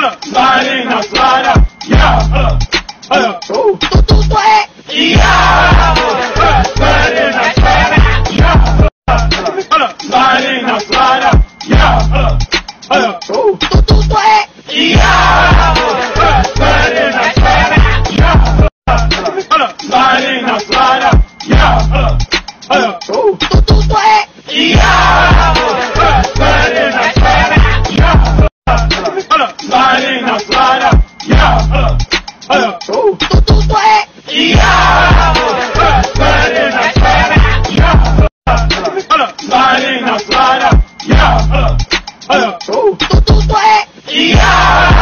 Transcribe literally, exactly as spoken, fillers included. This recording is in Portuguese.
Sliding, I'm sliding, yeah. Uh, uh, yeah. Sliding, I'm sliding, yeah. Sliding, I'm sliding, yeah. Uh, uh, yeah. Sliding, I'm sliding, yeah. Sliding, I'm sliding, yeah. Uh, uh, yeah. Sliding, I'm sliding, yeah. Sliding, I'm sliding, yeah. Uh, uh, yeah. Sliding, I'm sliding, yeah. Sliding, I'm sliding, yeah. Uh, uh, yeah.